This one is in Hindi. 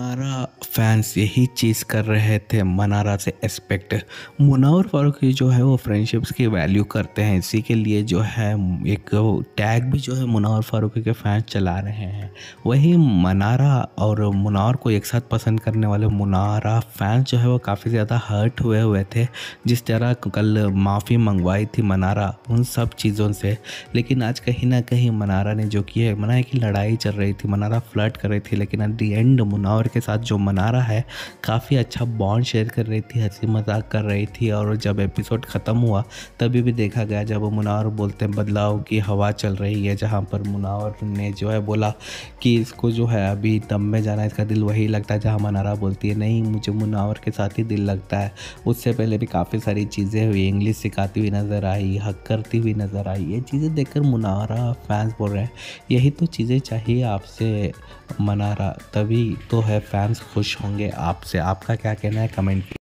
मनारा फैंस यही चीज़ कर रहे थे, मनारा से एक्सपेक्ट। मुनव्वर फ़ारूकी जो है वो फ्रेंडशिप्स की वैल्यू करते हैं, इसी के लिए जो है एक टैग भी जो है मुनव्वर फ़ारूकी के फैंस चला रहे हैं। वही मनारा और मुनव्वर को एक साथ पसंद करने वाले मुनारा फैंस जो है वो काफ़ी ज़्यादा हर्ट हुए थे, जिस तरह कल माफ़ी मंगवाई थी मनारा उन सब चीज़ों से। लेकिन आज कहीं ना कहीं मनारा ने जो किया है, मना की लड़ाई चल रही थी, मनारा फ्लर्ट कर रही थी, लेकिन एट दी एंड मुनव्वर के साथ जो मनारा है काफ़ी अच्छा बॉन्ड शेयर कर रही थी, हंसी मजाक कर रही थी। और जब एपिसोड ख़त्म हुआ तभी भी देखा गया जब मुनव्वर बोलते हैं बदलाव की हवा चल रही है, जहाँ पर मुनव्वर ने जो है बोला कि इसको जो है अभी दम में जाना, इसका दिल वही लगता है जहाँ मनारा बोलती है नहीं मुझे मुनव्वर के साथ ही दिल लगता है। उससे पहले भी काफ़ी सारी चीज़ें हुई, इंग्लिश सिखाती हुई नज़र आई, हक करती हुई नज़र आई। ये चीज़ें देखकर मुनव्वरा फैंस बोल रहे हैं यही तो चीज़ें चाहिए आपसे मनारा, तभी तो है फैंस खुश होंगे आपसे। आपका क्या कहना है कमेंट